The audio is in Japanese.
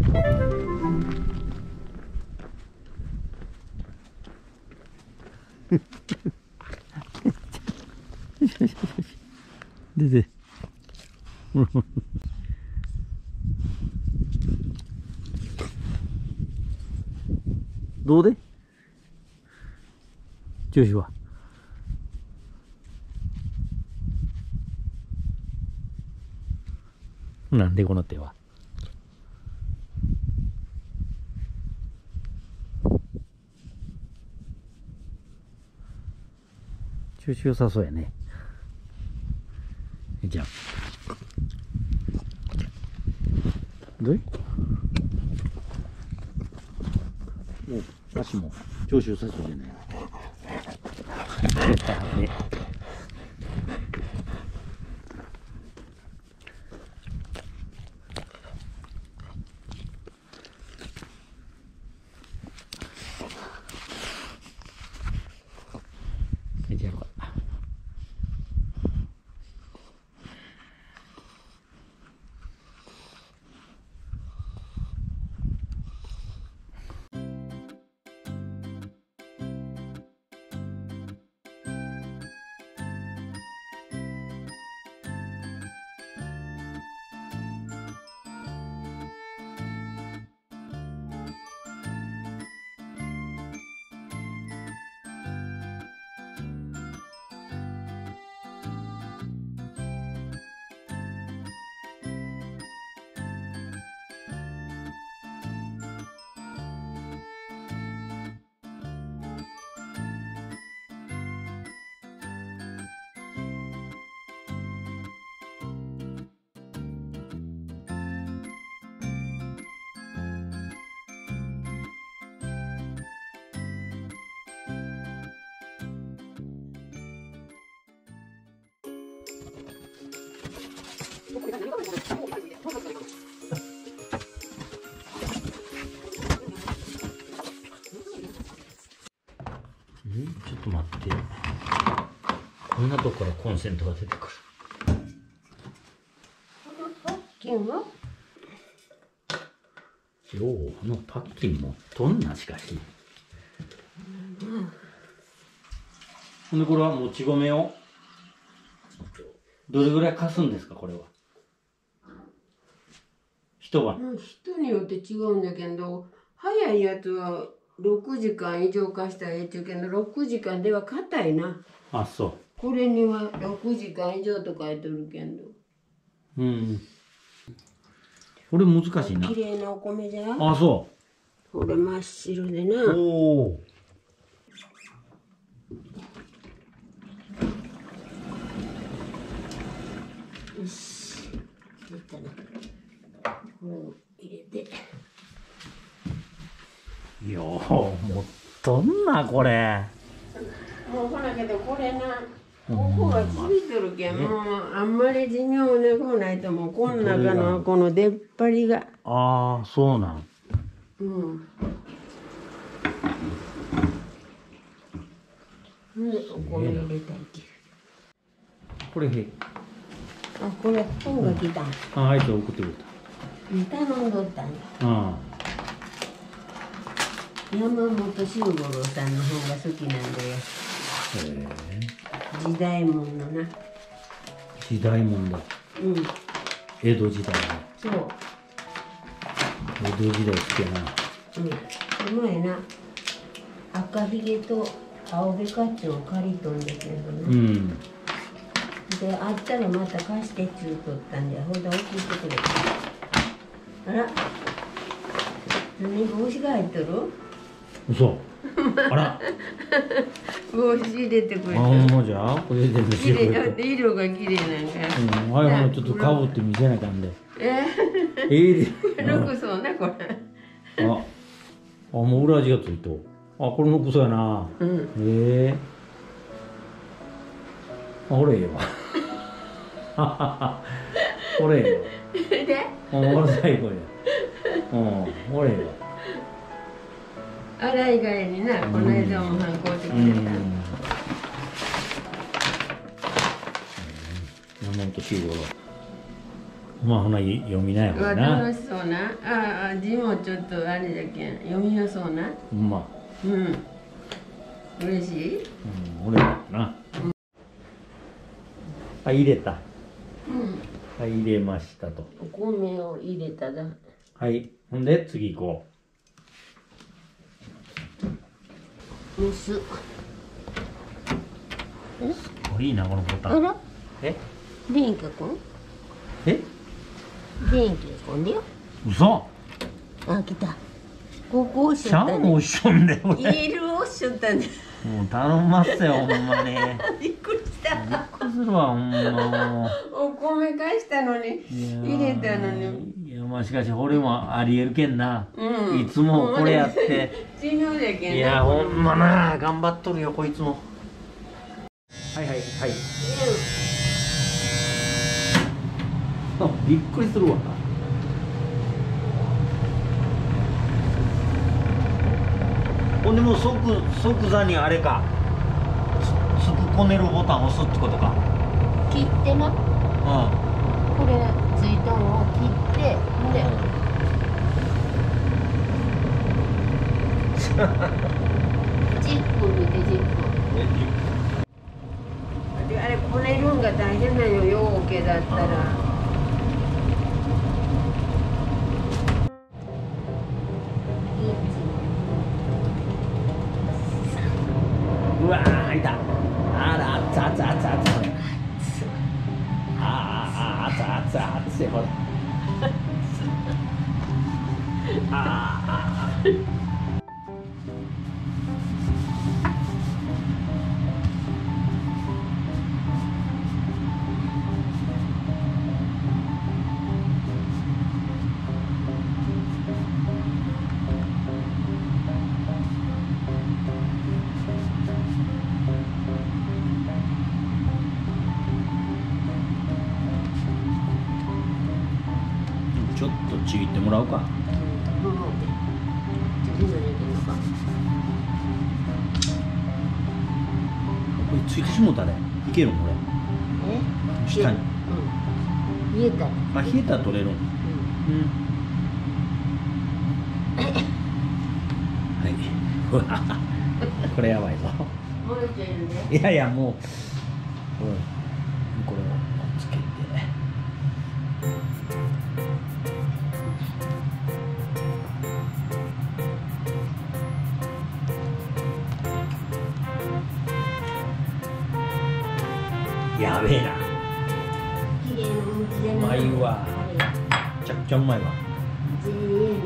出て。どうで調子は。なんでこの手は。調子良さそうやね。じゃあ。どれ？もう足も調子良さそうじゃない。ね。じゃあ。ちょっと待って。こんなとこからコンセントが出てくる。よう、あのパッキンもどんなしかし。ほんでこれはもち米をどれぐらい貸すんですかこれは。一晩。 人によって違うんだけど、早いやつは6時間以上貸したらええっちゅうけど、6時間では硬いな。 あ、そう。 これには6時間以上と書いてるけど。 うん。これ難しいな。 綺麗なお米じゃ。 あ、そう。 これ真っ白でな。 おお。 よし。入れたな。これを入れて。 よう、もっとんな、これ。 もうほらけど、これな。ここがちびっとるけん、もうあんまり寿命ね、こうないともうこの中のこの出っ張りが。 ああ、そうなん。 うん。で、お米入れたいけ。 これへ。 あ、これ本が来た。 あ、あいつ送ってくれ頼んどったんや。 た。あ山本周五郎さんの本が好きなんだよ。 へえ。 時代物のな。 時代物だ。 うん。 江戸時代の。 そう。 江戸時代好きやな。 うん。うまいな。赤ひげと青べかっちょを借りとんだけどね。 うん。 で、あったらまた貸してっちゅうとったんで、ほんで送ってくれた。あら。何帽子が入っとる？ 嘘。あら。 帽子入れてくれあ、 た。 ほんまじゃ。これで綺麗、色が綺麗なんか。 うん、あれもちょっとかぶって見せなあかんで。で。 ロクソなこれ。 あ、もう裏地がついと。あ、これのクソやな。 うん。 あ、これええわ。これええわ。 で？ 俺最後や。俺ええわ。 洗い替えにな、この間も反抗してくれた。 山本周五郎。 まあほな読みなよこれな。 楽しそうな。ああ字もちょっとあれだけん読みやそうな。 まあ。 うん。嬉しい。 俺だな。あ、入れた。 うん。 はい、入れましたと。 お米を入れただ。 はい、ほんで次行こう。蒸す。 すごいなこのボタン。 あら。 え？ 電気こん？ え？ 電気こんでよ。 嘘？ あ、来た。ここ押しちちゃったね。 ゃん押しとんで俺。 イール押しちゃったね。 もう頼んますよほんまに。 びっくりした。 びっくりするわほんま。 お米返したのに入れたのに。 いやまあしかし俺もありえるけんな。 うん。 いつもこれやって。 微妙だけんな。 いやほんまな頑張っとるよこいつも。はいはいはい。あ、びっくりするわ。ほんでもう即座にあれかつくこねるボタン押すってことか。 切ってな。これついたのを切ってで。10分見て10分。であれこねるんが大変なよようけだったら。 うわー開いた。あら熱々熱々熱々。あ熱々熱々ほら。あちょっとちぎってもらおうか。これついてしもたね。いけるのこれ。下に。 冷えたら。 あ、冷えたら取れるん。はい。これやばいぞ。いやいやもう。これをつけて。やべえな。うまいわ。めちゃくちゃうまいわ。